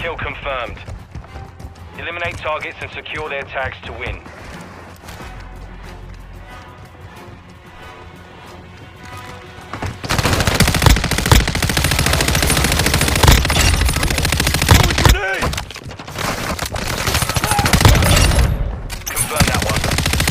Kill confirmed. Eliminate targets and secure their tags to win. Confirm that one.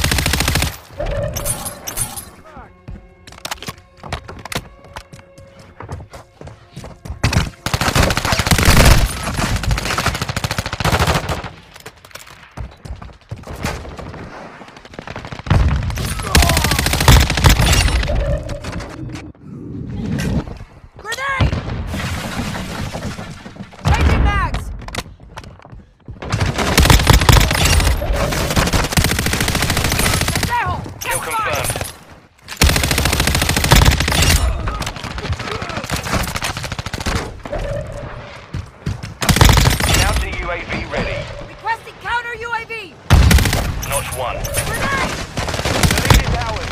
UAV ready. Requesting counter UAV! Notch 1. Grenade! The lead is ours.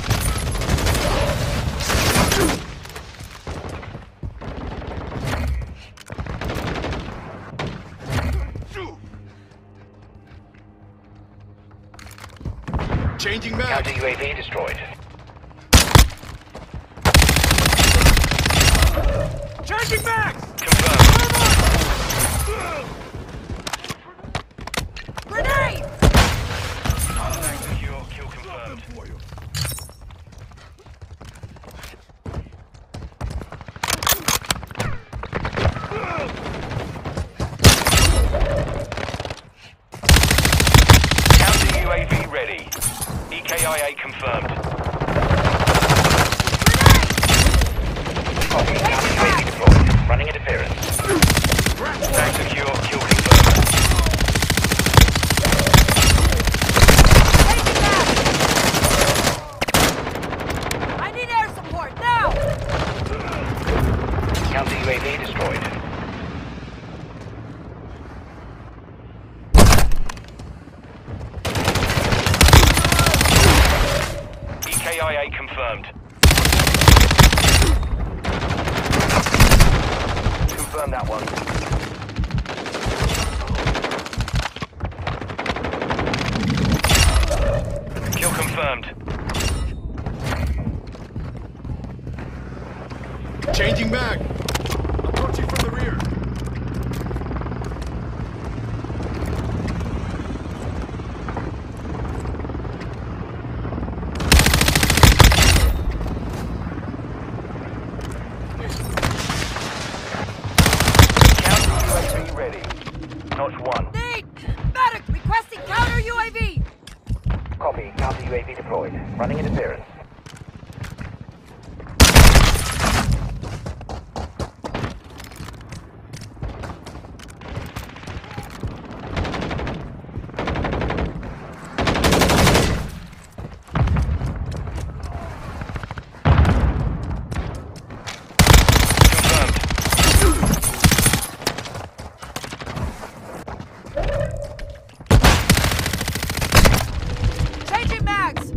Changing mag. Counter UAV destroyed. Changing mags! Confirmed. Grenade! Tag secure. Kill confirmed. Counter UAV ready. EKIA confirmed. Copy. Counter UAV deployed. Running interference. Tag secure. Kill confirmed. I need air support now! Counter UAV destroyed. EKIA confirmed. Confirm that one. Kill confirmed. Changing mag. Approaching from the rear. Counter UAV ready. Notch 1. Need! Medic! Requesting counter UAV! Copy. Counter UAV deployed. Running interference. Changing mags!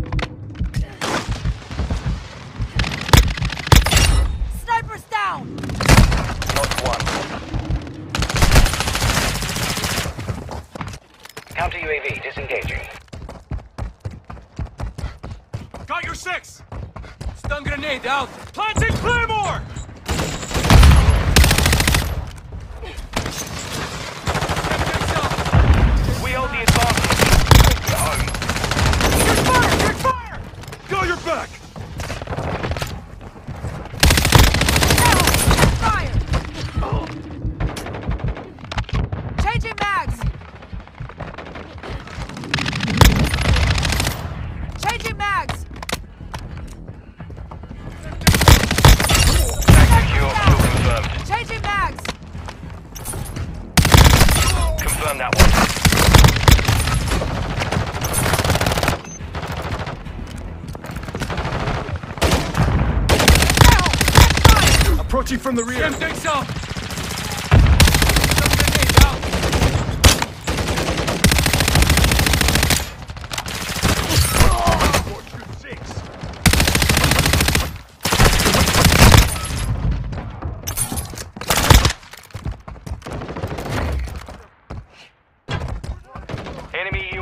Snipers down! Notch 1. Counter UAV disengaging. Got your 6! Stun grenade out! Planting Claymore! We hold the advantage. Home. Take fire! Take fire! Go your back! Now! Fire! Changing mags! Changing mags! Tag secure. Kill confirmed. Changing mags! Confirm that one. Now! Fire! Approaching from the rear. Jim, take some!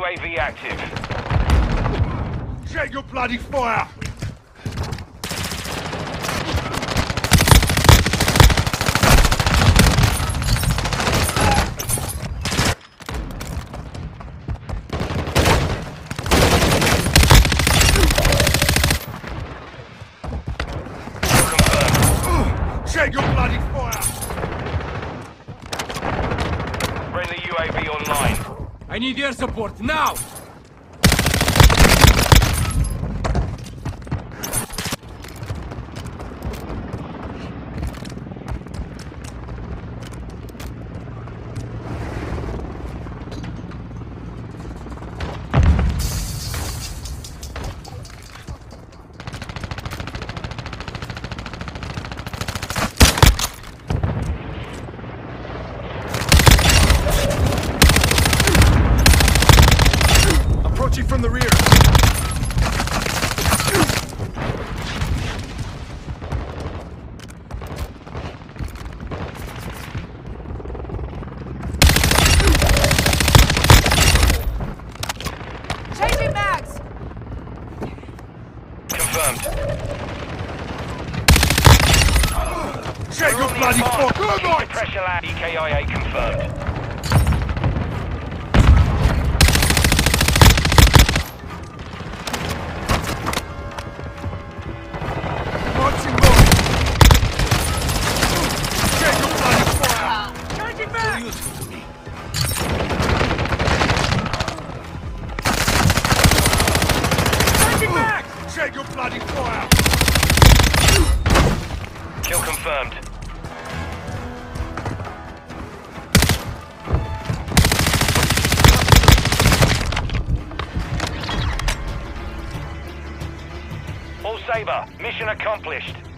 UAV active. Check your bloody fire! Check your bloody fire! Friendly UAV online. I need air support, now! Approaching from the rear. Changing mags! Confirmed. Check your bloody High fire! pressure lab. EKIA confirmed. Marching low! Check your bloody fire! Changing mags! Useful to me. Changing mags! Check your bloody fire! Kill confirmed. All Sabre, mission accomplished.